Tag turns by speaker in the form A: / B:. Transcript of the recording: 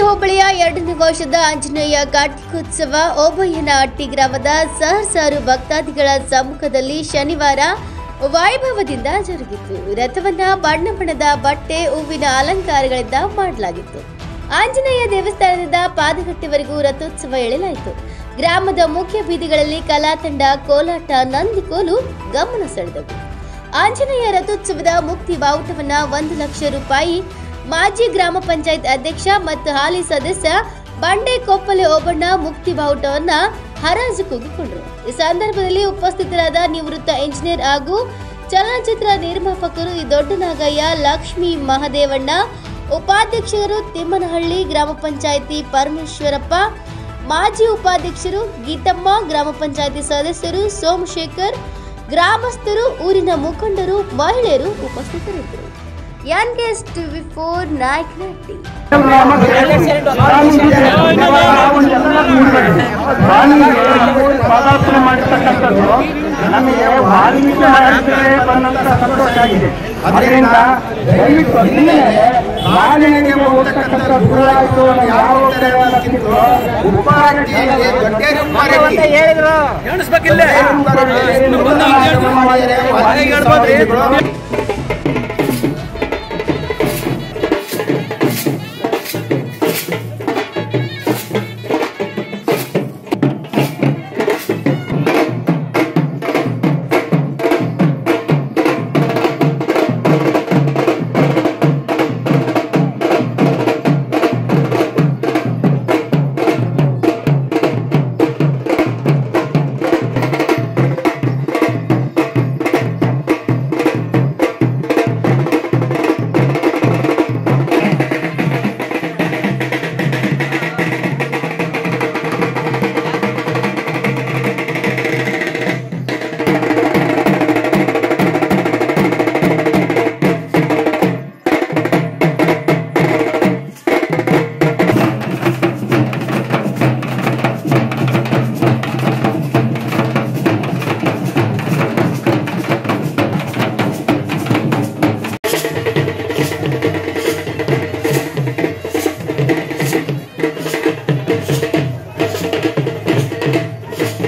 A: ಹೋಬಳಿಯ 2ನೇ ವರ್ಷದ ಆಂಜನೇಯ ಕಾರ್ತಿಕೋತ್ಸವ ಓಬಯ್ಯನಹಟ್ಟಿ ಗ್ರಾಮದ ಸಹಸ್ರಾರು ಭಕ್ತಾದಿಗಳ ಸಮ್ಮುಖದಲ್ಲಿ ಶನಿವಾರ ವೈಭವದಿಂದ ಜರುಗಿತು. ರಥವನ್ನ ಬಣ್ಣ ಬಣ್ಣದ ಬಟ್ಟೆ, ಹೂವಿನ ಅಲಂಕಾರಗಳಿಂದ ಮಾಡಲಾಗಿತ್ತು. ಆಂಜನೇಯ ದೇವಸ್ಥಾನದಿಂದ ಪಾದಗಟ್ಟೆವರೆಗೂ ರಥೋತ್ಸವ ಎಳೆಯಲಾಯಿತು. ಗ್ರಾಮದ ಮುಖ್ಯ ಬೀದಿಗಳಲ್ಲಿ ಕಲಾ ತಂಡ, ಕೋಲಾಟ, ನಂದಿಕೋಲು ಗಮನ ಸೆಳೆದವು. ಆಂಜನೇಯ ರಥೋತ್ಸವದ ಮುಕ್ತಿ ಬಾವುಟವನ್ನ 1 ಲಕ್ಷ ರೂಪಾಯಿ ಮಾಜಿ ಗ್ರಾಮ ಪಂಚಾಯತ್ ಅಧ್ಯಕ್ಷ ಮತ್ತು ಹಾಲಿ ಸದಸ್ಯ ಬಂಡೆ ಕೊಪ್ಪಲೆ ಓಬಣ್ಣ ಮುಕ್ತಿ ಬಾವುಟವನ್ನ ಹರಾಜು ಕೂಗಿಕೊಂಡರು. ಈ ಸಂದರ್ಭದಲ್ಲಿ ಉಪಸ್ಥಿತರಾದ ನಿವೃತ್ತ ಇಂಜಿನಿಯರ್ ಹಾಗೂ ಚಲನಚಿತ್ರ ನಿರ್ಮಾಪಕರು ದೊಡ್ಡನಾಗಯ್ಯ, ಲಕ್ಷ್ಮೀ ಮಹದೇವಣ್ಣ, ಉಪಾಧ್ಯಕ್ಷರು ತಿಮ್ಮನಹಳ್ಳಿ, ಗ್ರಾಮ ಪಂಚಾಯಿತಿ ಪರಮೇಶ್ವರಪ್ಪ, ಮಾಜಿ ಉಪಾಧ್ಯಕ್ಷರು ಗೀತಮ್ಮ, ಗ್ರಾಮ ಪಂಚಾಯಿತಿ ಸದಸ್ಯರು ಸೋಮಶೇಖರ್, ಗ್ರಾಮಸ್ಥರು, ಊರಿನ ಮುಖಂಡರು, ಮಹಿಳೆಯರು ಉಪಸ್ಥಿತರಿದ್ದರು. NKS TV4 Nayakanahatti.
B: ನಮಗೆ ವಾಲ್ಮೀಕಿ ಬಂದಂತ ಸಂತೋಷ ಆಗಿದೆ. ಅದರಿಂದ ದಯವಿಟ್ಟು ಮಾಲಿನ್ಯಕ್ಕೆ ಹೋಗ್ತಕ್ಕಂಥ ದೂರ ಆಯಿತು. ಯಾವ ಹೇಳಿದ್ರು